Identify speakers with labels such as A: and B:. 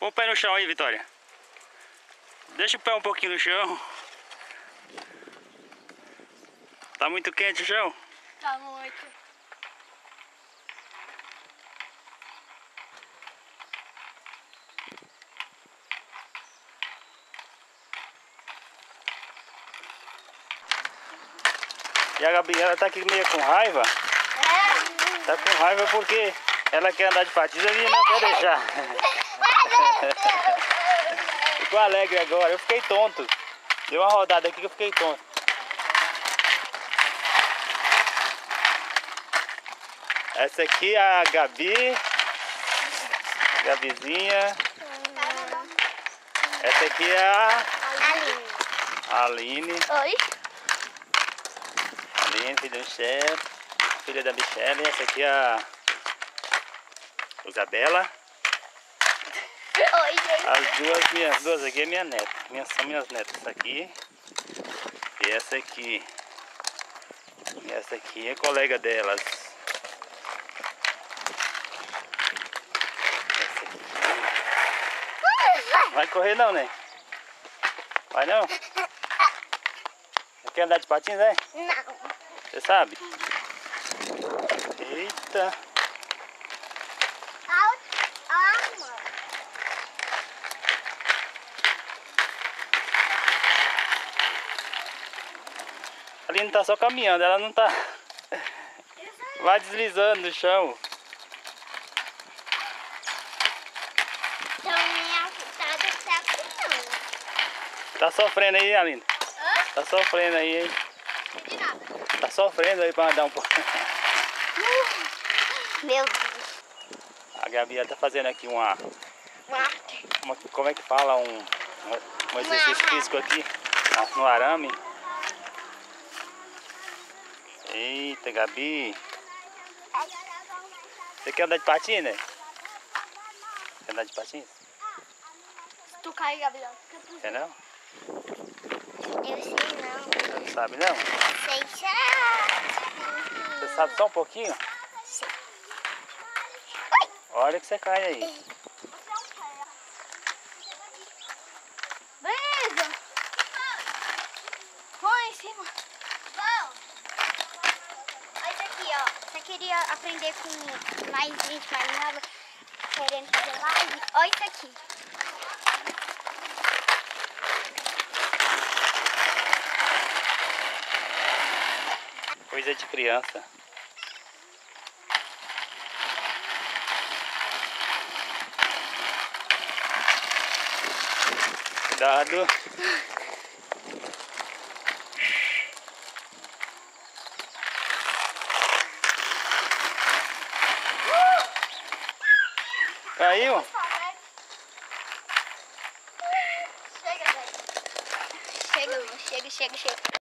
A: Põe o pé no chão aí, Vitória. Deixa o pé um pouquinho no chão. Tá muito quente o chão?
B: Tá muito.
A: E a Gabi, ela tá aqui meio com raiva.
B: É.
A: Tá com raiva porque ela quer andar de patins e não quer deixar. Ficou alegre agora, eu fiquei tonto. Deu uma rodada aqui que eu fiquei tonto. Essa aqui é a Gabi. Gabizinha. Essa aqui é a Aline.
B: Oi.
A: Aline, filha da Michelle. Filha da Michelle. Essa aqui é a Isabela.
B: Oi, gente.
A: As duas, minhas duas aqui é minha neta. São minhas netas. Essa aqui e essa aqui. E essa aqui é colega delas. Essa aqui. Vai correr não, né? Vai não? Quer andar de patins, é?
B: Não.
A: Você sabe? Eita. Ali não tá só caminhando, ela não tá. Vai deslizando no chão.
B: Então, minha frutada tá caminhando.
A: Tá sofrendo aí, Aline?
B: Hã?
A: Tá sofrendo aí, hein?
B: De nada.
A: Tá sofrendo aí pra andar um pouco.
B: Meu Deus.
A: A Gabi tá fazendo aqui como é que fala? Um exercício físico aqui no arame. Eita, Gabi. Você quer andar de patins, né? Quer andar de patins?
B: Se tu cair, Gabriel.
A: Quer não?
B: Eu sei não.
A: Você não sabe não?
B: Sei já.
A: Você sabe só um pouquinho?
B: Sei.
A: Olha que você cai aí.
B: Beleza. Põe em cima. Olha isso aqui, ó. Você queria aprender com mais gente mais nova, querendo fazer live? Olha isso aqui.
A: Coisa de criança. Cuidado. Caiu?
B: Chega, velho. Chega, chega.